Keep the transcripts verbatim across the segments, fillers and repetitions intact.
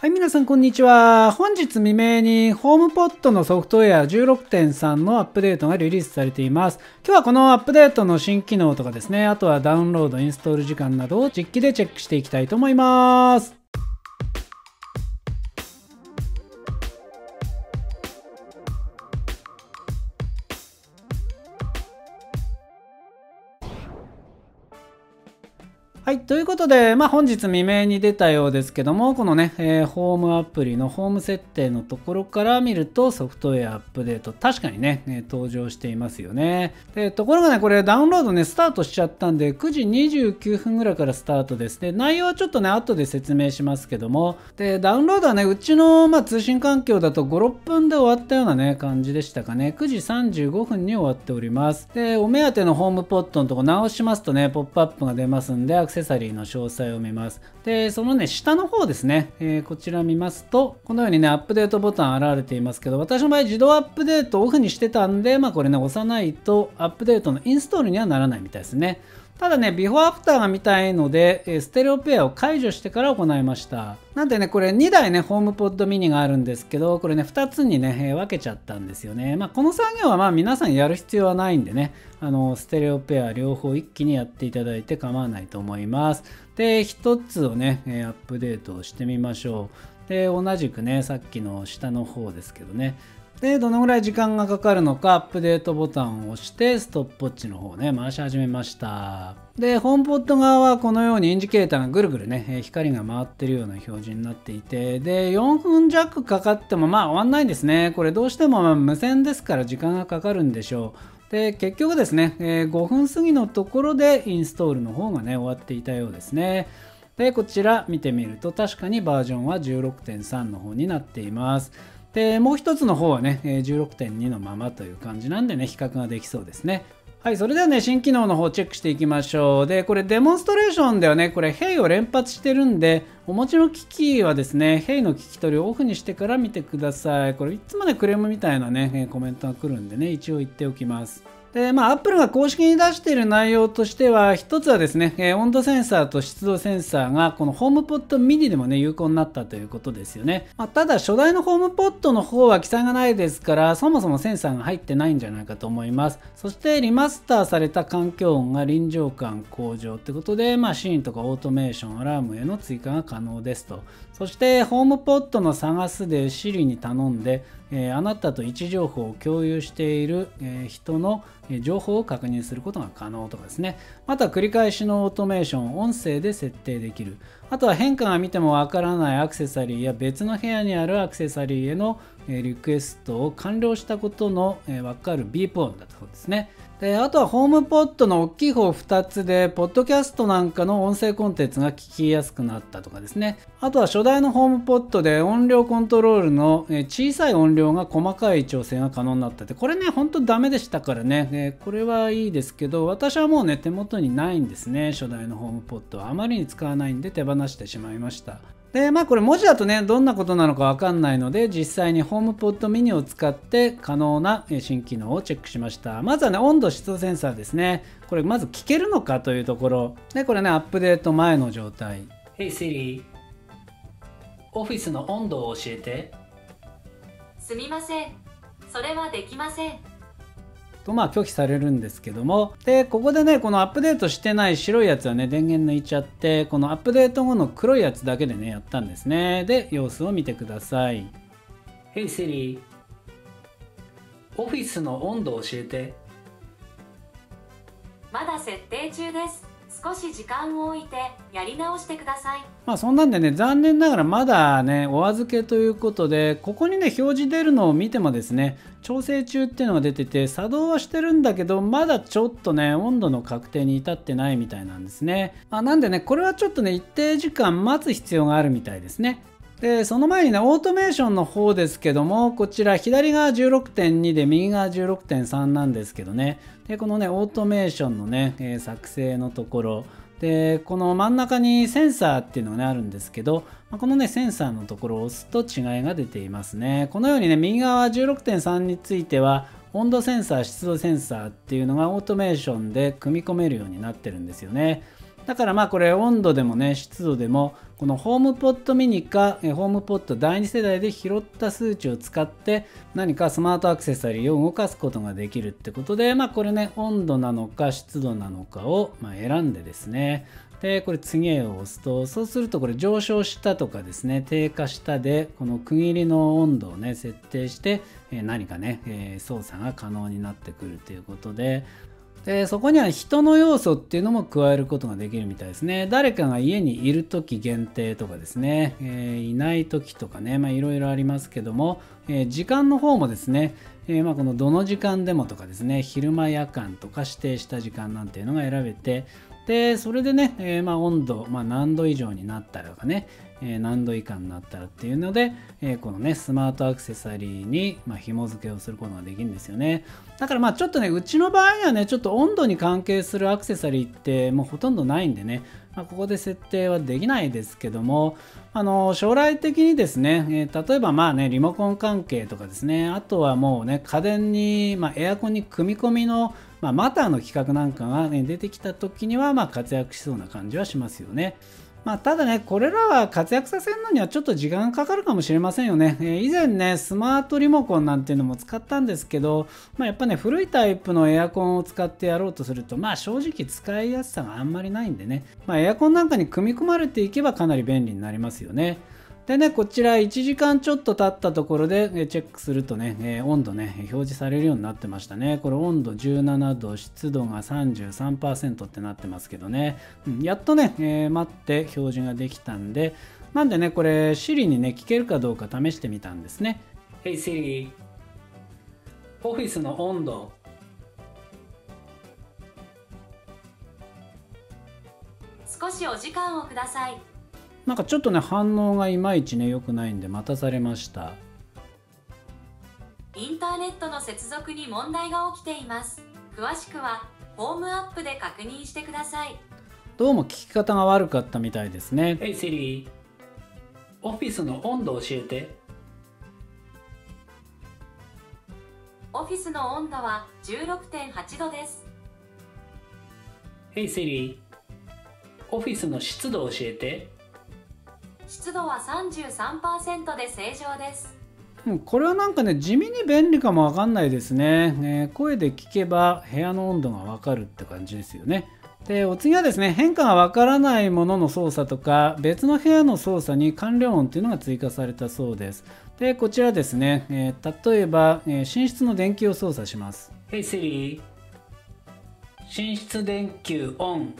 はい、皆さんこんにちは。本日未明にホームポットのソフトウェア じゅうろくてんさん のアップデートがリリースされています。今日はこのアップデートの新機能とかですね、あとはダウンロード、インストール時間などを実機でチェックしていきたいと思います。はい。ということで、まあ本日未明に出たようですけども、このね、えー、ホームアプリのホーム設定のところから見るとソフトウェアアップデート、確かにね、えー、登場していますよね。で、ところがね、これダウンロードね、スタートしちゃったんで、くじにじゅうきゅうふんぐらいからスタートですね。内容はちょっとね、後で説明しますけども、で、ダウンロードはね、うちの、まあ、通信環境だとご、ろっぷんで終わったようなね、感じでしたかね。くじさんじゅうごふんに終わっております。で、お目当てのホームポットのとこ直しますとね、ポップアップが出ますんで、アクセサリーの詳細を見ます。で、そのね、下の方ですね、えー、こちら見ますと、このようにね、アップデートボタン現れていますけど、私の場合自動アップデートをオフにしてたんで、まあこれね、押さないとアップデートのインストールにはならないみたいですね。ただね、ビフォーアフターが見たいので、ステレオペアを解除してから行いました。なんでね、これにだいね、ホームポッドミニがあるんですけど、これね、ふたつにね、分けちゃったんですよね。まあ、この作業はまあ皆さんやる必要はないんでね、あの、ステレオペア両方一気にやっていただいて構わないと思います。で、ひとつをね、アップデートをしてみましょう。で、同じくね、さっきの下の方ですけどね、で、どのぐらい時間がかかるのか、アップデートボタンを押して、ストップウォッチの方をね、回し始めました。で、ホームポット側はこのようにインジケーターがぐるぐるね、光が回ってるような表示になっていて、で、よんぷん弱かかってもまあ終わんないんですね。これどうしてもまあ無線ですから時間がかかるんでしょう。で、結局ですね、えー、ごふん過ぎのところでインストールの方がね、終わっていたようですね。で、こちら見てみると確かにバージョンは じゅうろくてんさん の方になっています。で、もう一つの方はね、じゅうろくてんに のままという感じなんでね、比較ができそうですね。はい、それではね、新機能の方をチェックしていきましょう。で、これデモンストレーションではね、これ Hey を連発してるんで、お持ちの機器はですね、Hey の聞き取りをオフにしてから見てください。これいつもね、クレームみたいなね、コメントが来るんでね、一応言っておきます。で、まあ、Apple が公式に出している内容としては、一つはですね、えー、温度センサーと湿度センサーが、このホームポットミニでもね、有効になったということですよね。まあ、ただ、初代のホームポットの方は記載がないですから、そもそもセンサーが入ってないんじゃないかと思います。そして、リマスターされた環境音が臨場感向上ってことで、まあ、シーンとかオートメーション、アラームへの追加が可能ですと。そして、ホームポットの探すで Siri に頼んで、えー、あなたと位置情報を共有している、えー、人の情報を確認することが可能とかですね。また繰り返しのオートメーション、音声で設定できる。あとは変化が見てもわからないアクセサリーや別の部屋にあるアクセサリーへのリクエストを完了したことのわかるビープ音だそうですね。で、あとはホームポットの大きい方ふたつで、ポッドキャストなんかの音声コンテンツが聞きやすくなったとかですね。あとは初代のホームポットで音量コントロールの小さい音量が細かい調整が可能になったって、これね、ほんとダメでしたからね。これはいいですけど、私はもうね、手元にないんですね。初代のホームポットはあまりに使わないんで手放してしまいました。で、まあこれ文字だとね、どんなことなのかわかんないので、実際にホームポットミニを使って可能な新機能をチェックしました。まずはね、温度湿度センサーですね。これまず聞けるのかというところ。で、これね、アップデート前の状態。Hey Siri、オフィスの温度を教えて。 すみません。それはできません。 とまあ拒否されるんですけども、でここでね、このアップデートしてない白いやつはね、電源抜いちゃって、このアップデート後の黒いやつだけでね、やったんですね。で様子を見てください。 Hey Siri、 オフィスの温度を教えて。 まだ設定中です。少し時間を置いてやり直してください。 まあそんなんでね、残念ながらまだね、お預けということで、ここにね、表示出るのを見てもですね、調整中っていうのが出てて、作動はしてるんだけど、まだちょっとね、温度の確定に至ってないみたいなんですね。まあ、なんでね、これはちょっとね、一定時間待つ必要があるみたいですね。で、その前にね、オートメーションの方ですけども、こちら左が じゅうろくてんに で右が じゅうろくてんさん なんですけどね。で、このね、オートメーションのね、えー、作成のところ、で、この真ん中にセンサーっていうのが、ね、あるんですけど、このね、センサーのところを押すと違いが出ていますね。このようにね、右側 じゅうろくてんさん については、温度センサー、湿度センサーっていうのがオートメーションで組み込めるようになってるんですよね。 だからまあこれ温度でもね湿度でもこのホームポットミニかホームポットだいに世代で拾った数値を使って何かスマートアクセサリーを動かすことができるってことで、まあこれね温度なのか湿度なのかをまあ選んでですね、でこれ次へを押すと、そうするとこれ上昇したとかですね低下したでこの区切りの温度をね設定して何かね操作が可能になってくるということで、でそこには人の要素っていうのも加えることができるみたいですね。誰かが家にいる時限定とかですね、えー、いない時とかね、まあいろいろありますけども、えー、時間の方もですね、えー、まあこのどの時間でもとかですね、昼間夜間とか指定した時間なんていうのが選べて、でそれでね、えー、まあ温度、まあ、何度以上になったらとかね、えー、何度以下になったらっていうので、えー、このねスマートアクセサリーに、まあ、紐付けをすることができるんですよね。だからまあちょっとねうちの場合はねちょっと温度に関係するアクセサリーってもうほとんどないんでね、まあ、ここで設定はできないですけども、あの将来的にですね、えー、例えばまあねリモコン関係とかですね、あとはもうね家電に、まあ、エアコンに組み込みのまあ、マターの規格なんかが、ね、出てきた時にはまあ活躍しそうな感じはしますよね。まあ、ただね、これらは活躍させるのにはちょっと時間かかるかもしれませんよね。えー、以前ね、スマートリモコンなんていうのも使ったんですけど、まあ、やっぱね、古いタイプのエアコンを使ってやろうとすると、まあ正直使いやすさがあんまりないんでね、まあ、エアコンなんかに組み込まれていけばかなり便利になりますよね。でね、こちらいちじかんちょっと経ったところでチェックするとね、えー、温度ね、表示されるようになってましたね。これ温度じゅうななど、湿度が さんじゅうさんパーセント ってなってますけどね、うん、やっとね、えー、待って表示ができたんで、なんでね、これ Siri にね、聞けるかどうか試してみたんですね。Hey Siri、オフィスの温度。 少しお時間をください。 なんかちょっとね反応がいまいちね良くないんで待たされました。 インターネットの接続に問題が起きています。詳しくはホームアップで確認してください。 どうも聞き方が悪かったみたいですね。Hey Siri、オフィスの温度教えて。 オフィスの温度は じゅうろくてんはちどです。 Hey Siri、オフィスの湿度教えて。 湿度は さんじゅうさんパーセント で正常です。 これはなんかね地味に便利かもわかんないですね。ね、声で聞けば部屋の温度がわかるって感じですよね。でお次はですね、変化がわからないものの操作とか別の部屋の操作に完了音っていうのが追加されたそうです。でこちらですね、えー、例えば、えー、寝室の電球を操作します。Hey Siri、寝室電球オン。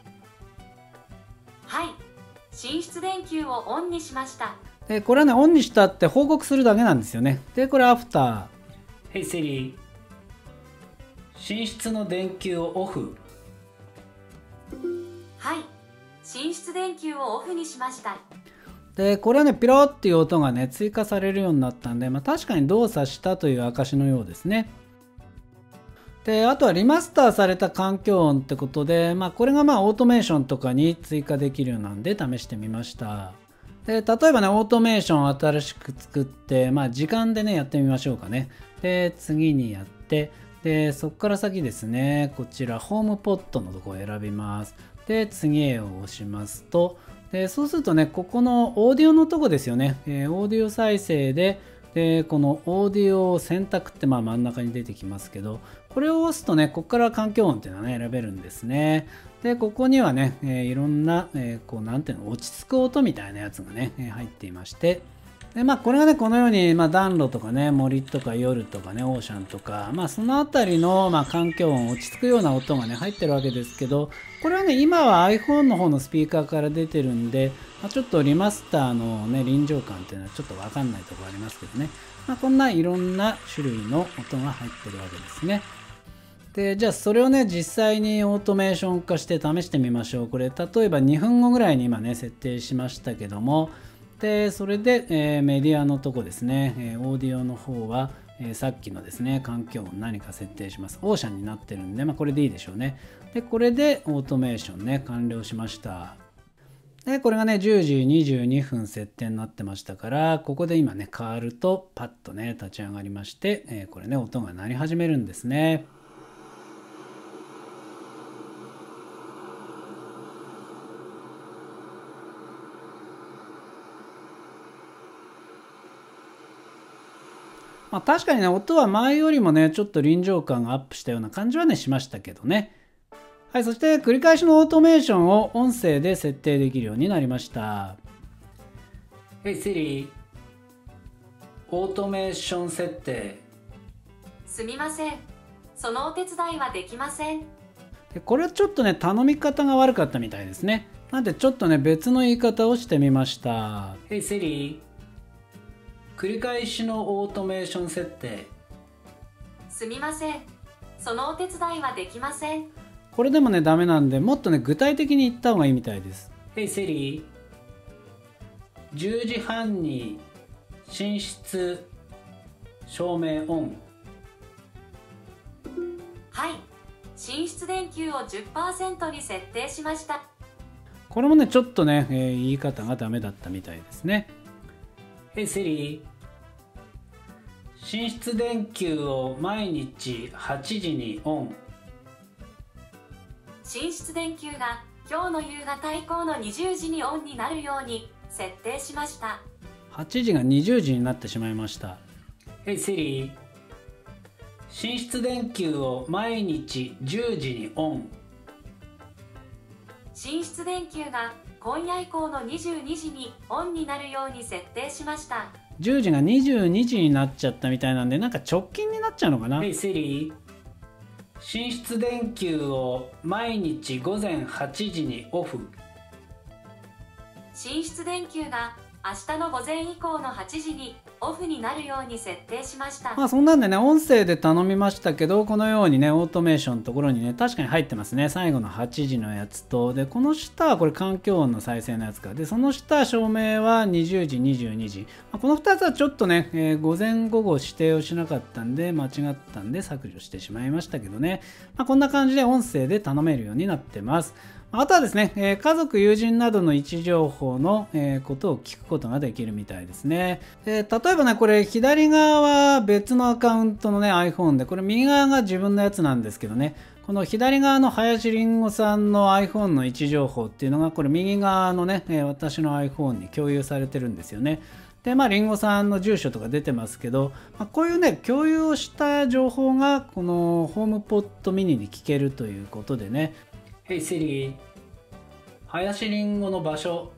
はい、寝室電球をオンにしました。 でこれはねオンにしたって報告するだけなんですよね。でこれアフター。Hey Siri、寝室の電球をオフ。 はい、寝室電球をオフにしました。 でこれはねピローっていう音がね追加されるようになったんで、まあ、確かに動作したという証のようですね。であとはリマスターされた環境音ってことで、まあ、これがまあオートメーションとかに追加できるようなんで試してみました。で例えばねオートメーションを新しく作って、まあ、時間でねやってみましょうかね。で次にやって、でそこから先ですね、こちらホームポットのところを選びます。で次へを押しますと、でそうするとねここのオーディオのとこですよね、えー、オーディオ再生ででこのオーディオ選択ってまあ真ん中に出てきますけど、これを押すとねここから環境音っていうのはね選べるんですね。でここにはね、えー、いろんな、えー、こうなんていうの落ち着く音みたいなやつがね、えー、入っていまして、でまあこれがねこのように、まあ、暖炉とかね森とか夜とかねオーシャンとか、まあそのあたりの、まあ、環境音落ち着くような音がね入ってるわけですけど、これはね今は iPhone の方のスピーカーから出てるんで、まあ、ちょっとリマスターのね臨場感っていうのはちょっとわかんないところありますけどね、まあ、こんないろんな種類の音が入ってるわけですね。でじゃあそれをね実際にオートメーション化して試してみましょう。これ例えばにふんごぐらいに今ね設定しましたけども、でそれで、えー、メディアのとこですね、えー、オーディオの方は、えー、さっきのですね環境音何か設定します。オーシャンになってるんで、まあ、これでいいでしょうね。でこれでオートメーションね完了しました。でこれがねじゅうじにじゅうにふん設定になってましたから、ここで今ね変わるとパッとね立ち上がりまして、えー、これね音が鳴り始めるんですね。 まあ、確かにね、音は前よりもね、ちょっと臨場感がアップしたような感じはね、しましたけどね。はい、そして繰り返しのオートメーションを音声で設定できるようになりました。Hey Siri、オートメーション設定。 すみません。そのお手伝いはできません。 でこれはちょっとね、頼み方が悪かったみたいですね。なんでちょっとね、別の言い方をしてみました。Hey Siri、繰り返しのオートメーション設定。 すみません。そのお手伝いはできません。 これでもね、ダメなんで、もっとね、具体的に言った方がいいみたいです。Hey Siri、じゅうじはんに寝室照明オン。 はい。寝室電球を じゅっパーセント に設定しました。 これもね、ちょっとね、えー、言い方がダメだったみたいですね。Hey Siri、寝室電球を毎日はちじにオン。 寝室電球が今日の夕方以降のにじゅうじにオンになるように設定しました。 はちじがにじゅうじになってしまいました。Hey Siri、寝室電球を毎日じゅうじにオン。 寝室電球が今夜以降のにじゅうにじにオンになるように設定しました。 じゅうじがにじゅうにじになっちゃったみたいなんで、なんか直近になっちゃうのかな。Hey Siri、寝室電球を毎日午前はちじにオフ。 寝室電球が明日の午前以降のはちじにオフになるように設定しました。 まあそんなんでね、音声で頼みましたけど、このようにね、オートメーションのところにね、確かに入ってますね。最後のはちじのやつと、で、この下はこれ環境音の再生のやつか。で、その下照明はにじゅうじ、にじゅうにじ。まあ、このふたつはちょっとね、えー、午前午後指定をしなかったんで、間違ったんで削除してしまいましたけどね。まあ、こんな感じで音声で頼めるようになってます。あとはですね、えー、家族、友人などの位置情報の、えー、ことを聞くことができるみたいですね。えー、例えばね、これ左側は別のアカウントのね、iPhone で、これ右側が自分のやつなんですけどね、この左側の林りんごさんの iPhone の位置情報っていうのが、これ右側のね、えー、私の iPhone に共有されてるんですよね。で、まあ、りんごさんの住所とか出てますけど、まあ、こういうね、共有をした情報が、このホームポットミニに聞けるということでね、Hey Siri、林りんごの場所。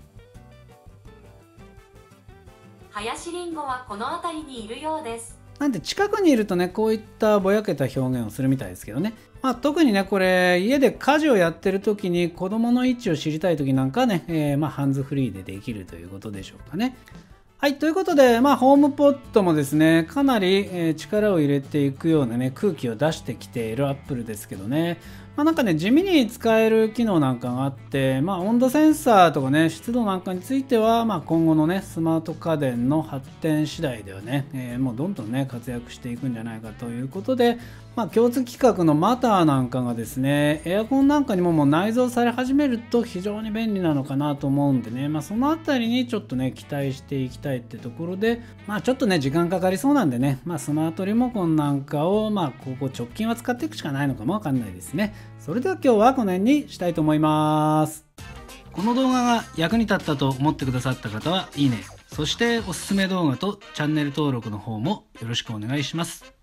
林りんごはこの辺りにいるようです。 なんで近くにいるとね、こういったぼやけた表現をするみたいですけどね。まあ、特にね、これ家で家事をやってる時に子供の位置を知りたい時なんかね、えー、まあハンズフリーでできるということでしょうかね。はい、ということで、まあ、ホームポットもですね、かなり、えー、力を入れていくようなね、空気を出してきているアップルですけどね、まあ、なんかね、地味に使える機能なんかがあって、まあ、温度センサーとかね、湿度なんかについては、まあ、今後のね、スマート家電の発展次第ではね、えー、もうどんどんね、活躍していくんじゃないかということで、まあ、共通規格のマターなんかがですね、エアコンなんかにももう内蔵され始めると非常に便利なのかなと思うんでね、まあ、そのあたりにちょっとね、期待していきたいってところで、まあ、ちょっとね、時間かかりそうなんでね、まあ、スマートリモコンなんかを、まあ、ここ直近は使っていくしかないのかもわかんないですね。それでは今日はこの辺にしたいと思います。この動画が役に立ったと思ってくださった方はいいね、そしておすすめ動画とチャンネル登録の方もよろしくお願いします。